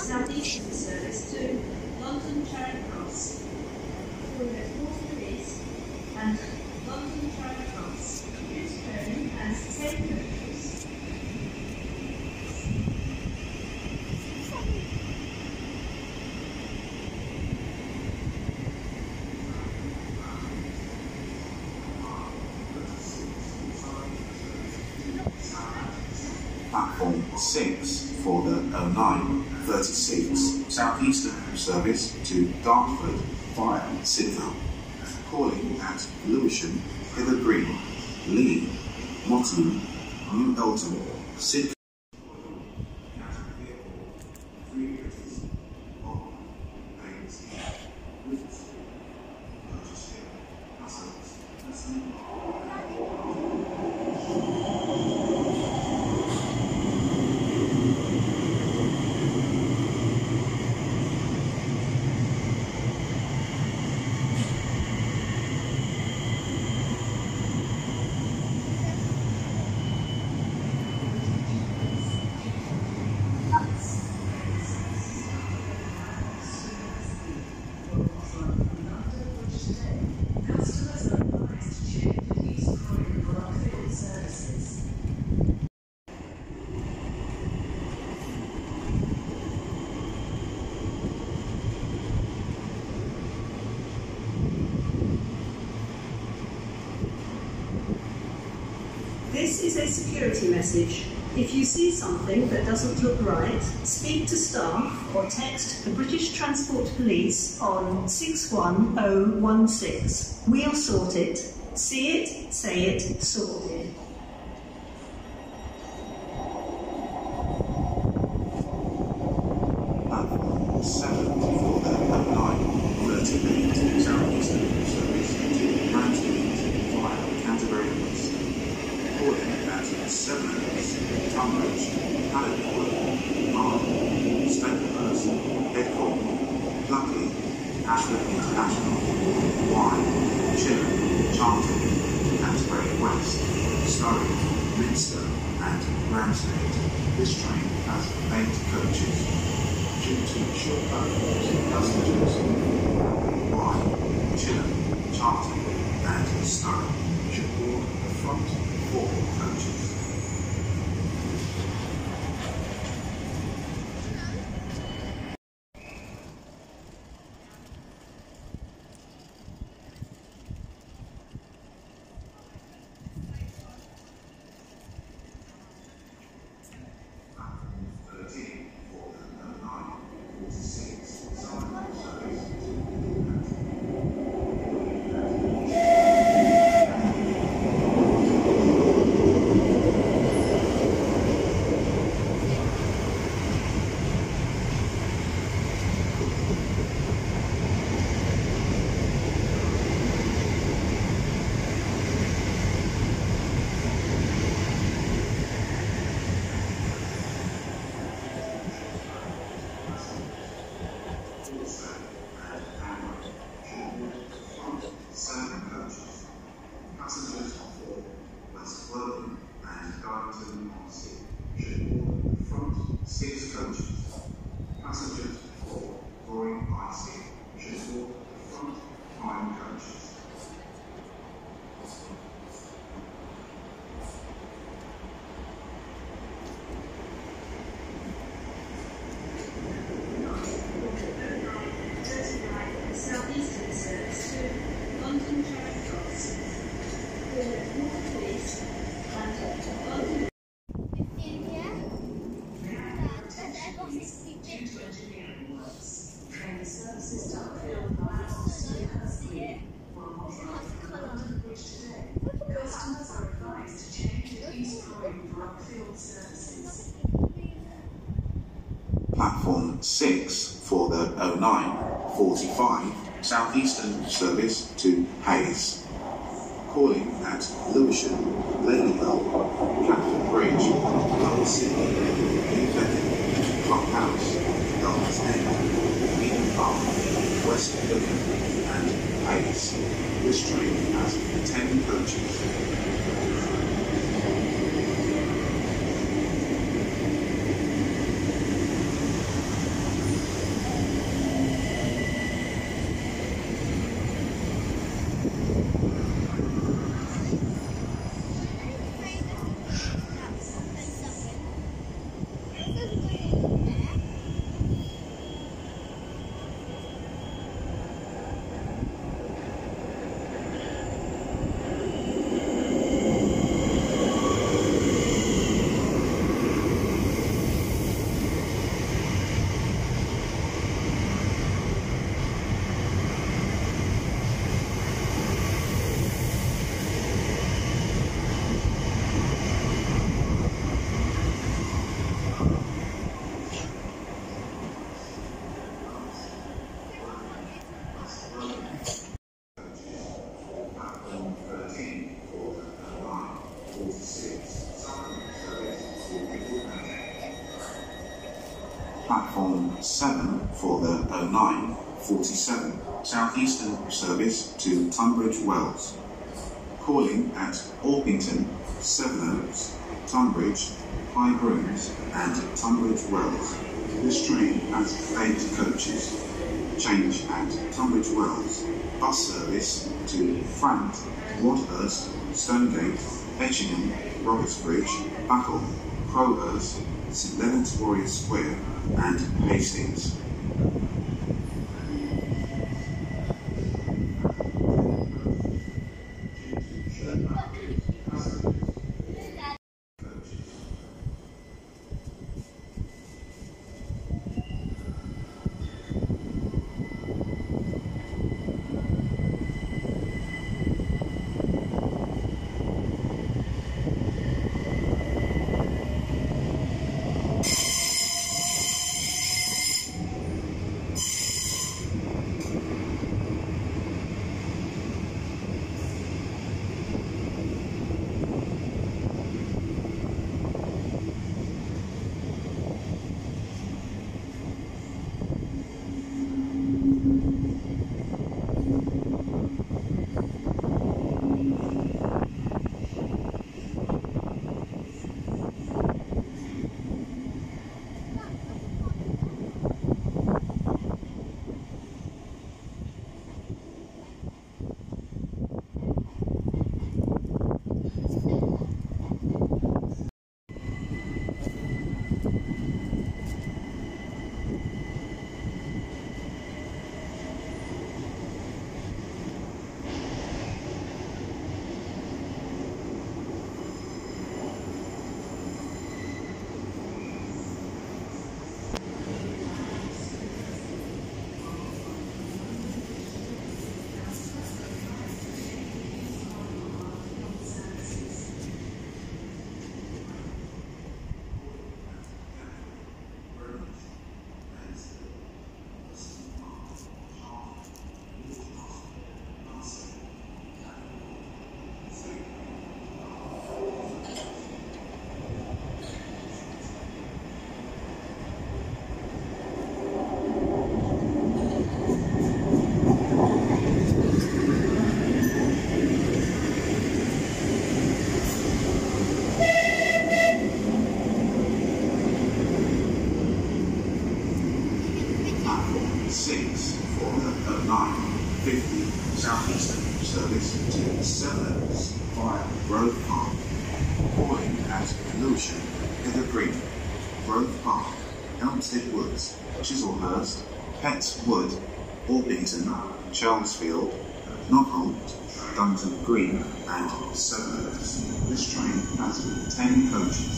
Southeastern service to London Charing Cross. Towards Waterloo East and London Charing Cross. This train has 10 coaches. Platform 6 for the 09:36 Southeastern service to Dartford via Sidcup. Calling at Lewisham, Hither Green, Lee, Mottingham, New Elton, Sidcup. This is a security message. If you see something that doesn't look right, speak to staff or text the British Transport Police on 61016. We'll sort it. See it, say it, sort it. Platform 7 for the 09:38 Southeastern service to Ramsgate via Canterbury West. Calling at 7 Tunbridge, Paddington, Marley, Staples, Headcourt, Luckley, Ashford International, Wye, Chilham, Charlton, Canterbury West, Surrey, Minster and Ramsgate. This train has 8 coaches. Due to short platforms, passengers Wye, Chilham, Charlton and Surrey should board the front 4 coaches. Passengers for West Lothian and Darlington-on-Sea should board the front 6 coaches. Passengers for Goring by Sea should board the front 5 coaches. Southeastern service to London Charing Cross. North East and London. Due to engineering works, train services Dartfield via Sea will not arrive from London Bridge today. Customers are advised to change to East Croydon for upfield services. Platform 6 for the 09:45 Southeastern service to Hayes. Calling at Lewisham, Ladyhill, Catford Bridge, Lower Sydney, New Beacon, Clock House, Dulles End, Eden Park, West Lookham and Hayes. This train has 10 coaches. Platform 7 for the 0947 Southeastern service to Tunbridge Wells. Calling at Orpington, Sevenoaks, Tunbridge, High Brooms and Tunbridge Wells. This train has 8 coaches. Change at Tunbridge Wells. Bus service to Frant, Wadhurst, Stonegate, Etchingham, Robertsbridge, Battle, Crowhurst, St Leonard's Warrior Square and Hastings. Southeastern service to Sevenoaks via Grove Park. Calling at Lewisham, Hither Green, Grove Park, Elmstead Woods, Chislehurst, Petts Wood, Orpington, Charlesfield, Knockholt, Dunton Green and Sevenoaks. This train has 10 coaches.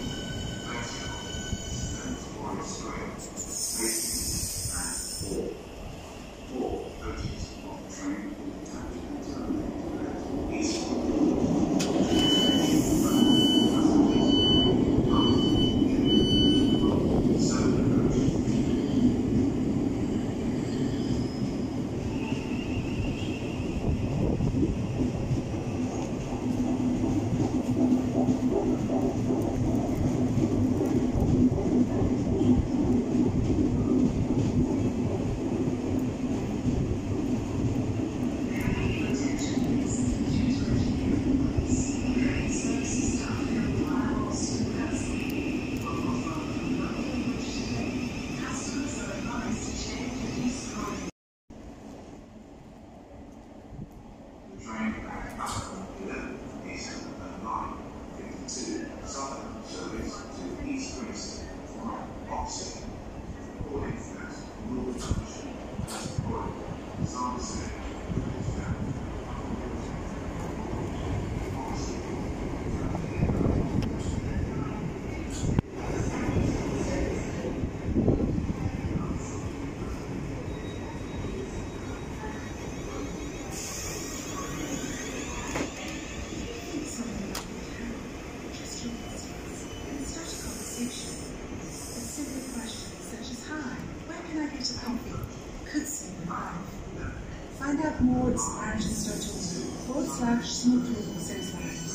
Find out more at Sparrish.org/small talk sales.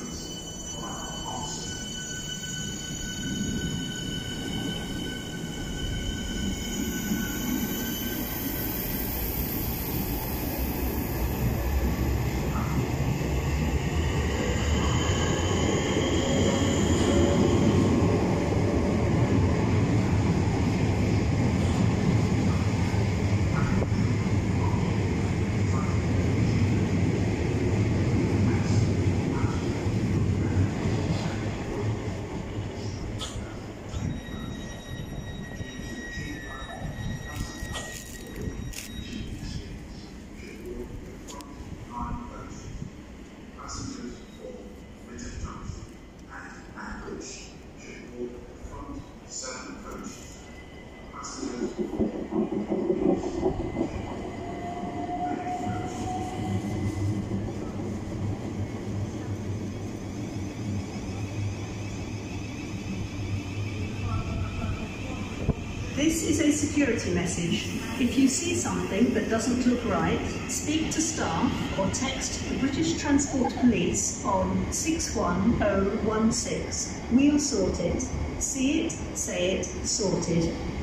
This is a security message. If you see something that doesn't look right, speak to staff or text the British Transport Police on 61016. We'll sort it. See it, say it, sorted.